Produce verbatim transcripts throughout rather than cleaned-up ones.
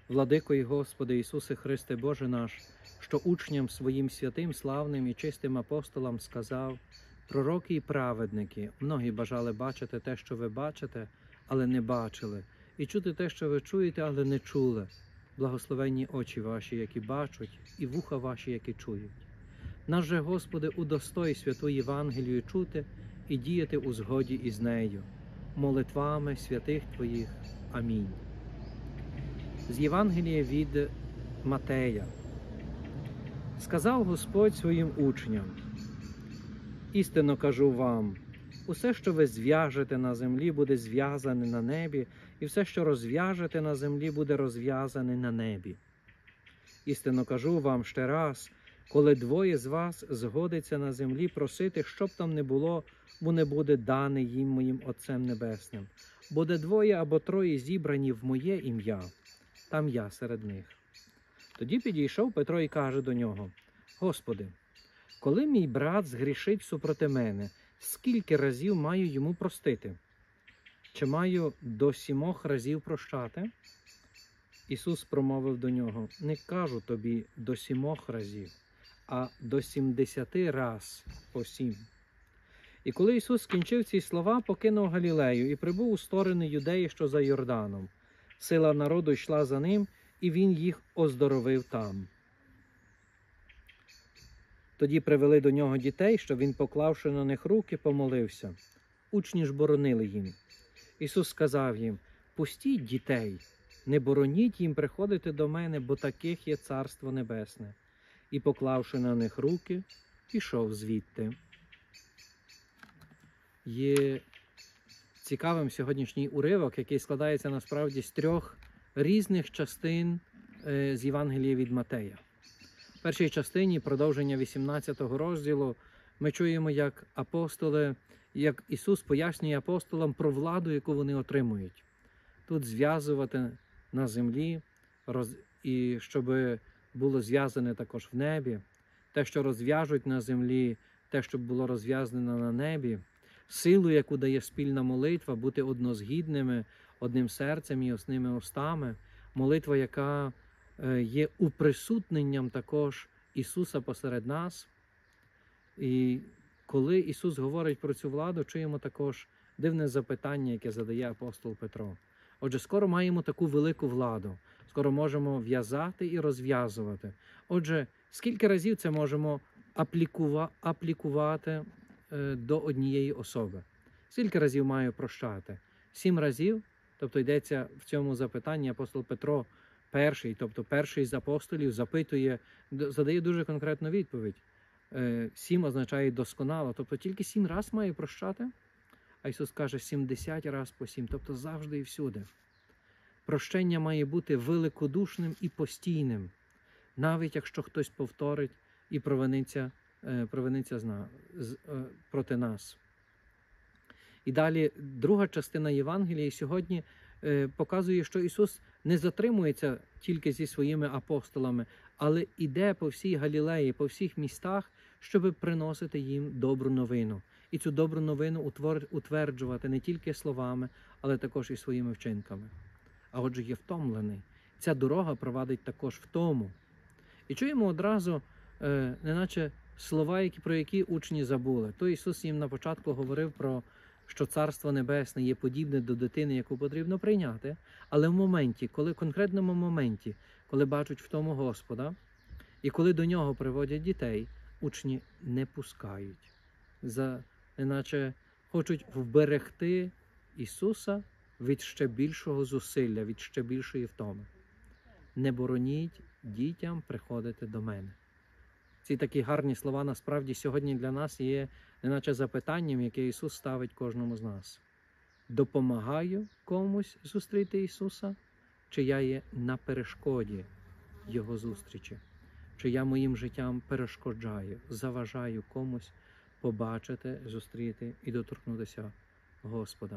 Владико і Господи Ісусе Христе Боже наш, що учням своїм святим, славним і чистим апостолам сказав: пророки і праведники, многі бажали бачити те, що ви бачите, але не бачили, і чути те, що ви чуєте, але не чули. Благословенні очі ваші, які бачать, і вуха ваші, які чують. Нас же, Господи, удостой святу Євангелію чути і діяти у згоді із нею. Молитвами святих Твоїх. Амінь. З Євангелія від Матея. Сказав Господь своїм учням: істинно кажу вам, усе, що ви зв'яжете на землі, буде зв'язане на небі, і все, що розв'яжете на землі, буде розв'язане на небі. Істинно кажу вам ще раз, коли двоє з вас згодиться на землі просити, щоб там не було, бо не буде дане їм моїм Отцем Небесним. Буде двоє або троє зібрані в моє ім'я, там я серед них. Тоді підійшов Петро і каже до нього: Господи, коли мій брат згрішить супроти мене, скільки разів маю йому простити? Чи маю до сімох разів прощати? Ісус промовив до нього: не кажу тобі до сімох разів, а до сімдесяти раз по сім. І коли Ісус скінчив ці слова, покинув Галілею і прибув у сторони Юдеї, що за Йорданом. Сила народу йшла за ним, і він їх оздоровив там. Тоді привели до нього дітей, щоб він, поклавши на них руки, помолився. Учні ж боронили їм. Ісус сказав їм: пустіть дітей, не бороніть їм приходити до мене, бо таких є Царство Небесне. І, поклавши на них руки, пішов звідти. Є цікавим сьогоднішній уривок, який складається насправді з трьох різних частин з Євангелія від Матея. В першій частині, продовження вісімнадцятого розділу, ми чуємо, як апостоли, як Ісус пояснює апостолам про владу, яку вони отримують. Тут зв'язувати на землі, роз... і щоб було зв'язане також в небі. Те, що розв'яжуть на землі, те, що було розв'язане на небі. Силу, яку дає спільна молитва, бути однозгідними, одним серцем і одними устами. Молитва, яка є уприсутненням також Ісуса посеред нас. І коли Ісус говорить про цю владу, чуємо також дивне запитання, яке задає апостол Петро. Отже, скоро маємо таку велику владу. Скоро можемо в'язати і розв'язувати. Отже, скільки разів це можемо аплікува... аплікувати до однієї особи? Скільки разів маю прощати? Сім разів? Тобто йдеться в цьому запитанні апостол Петро перший, тобто перший з апостолів, запитує, задає дуже конкретну відповідь. Сім означає досконало, тобто тільки сім раз маю прощати? А Ісус каже сімдесят раз по сім, тобто завжди і всюди. Прощення має бути великодушним і постійним, навіть якщо хтось повторить і провиниться, провиниться зна, з, проти нас. І далі друга частина Євангелія сьогодні показує, що Ісус не затримується тільки зі своїми апостолами, але іде по всій Галілеї, по всіх містах, щоб приносити їм добру новину. І цю добру новину утверджувати не тільки словами, але також і своїми вчинками. А отже, є втомлений. Ця дорога провадить також в тому. І чуємо одразу, неначе слова, які, про які учні забули. То Ісус їм на початку говорив про, що Царство Небесне є подібне до дитини, яку потрібно прийняти, але в моменті, коли в конкретному моменті, коли бачать в тому Господа, і коли до нього приводять дітей, учні не пускають. За, неначе хочуть вберегти Ісуса від ще більшого зусилля, від ще більшої втоми. Не бороніть дітям приходити до мене. Ці такі гарні слова насправді сьогодні для нас є неначе запитанням, яке Ісус ставить кожному з нас. Допомагаю комусь зустріти Ісуса? Чи я є на перешкоді Його зустрічі? Чи я моїм життям перешкоджаю, заважаю комусь побачити, зустріти і доторкнутися Господа?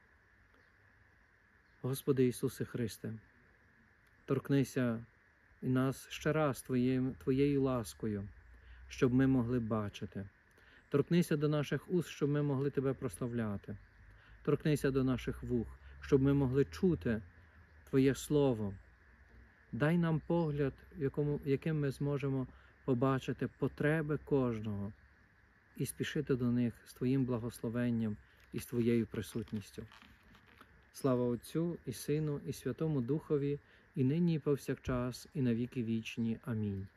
Господи Ісусе Христе, торкнися і нас ще раз Твоєю, Твоєю ласкою, щоб ми могли бачити. Торкнися до наших уст, щоб ми могли Тебе прославляти. Торкнися до наших вух, щоб ми могли чути Твоє Слово, Дай нам погляд, якому, яким ми зможемо побачити потреби кожного і спішити до них з Твоїм благословенням і з Твоєю присутністю. Слава Отцю і Сину, і Святому Духові, і нині, і повсякчас, і на віки вічні. Амінь.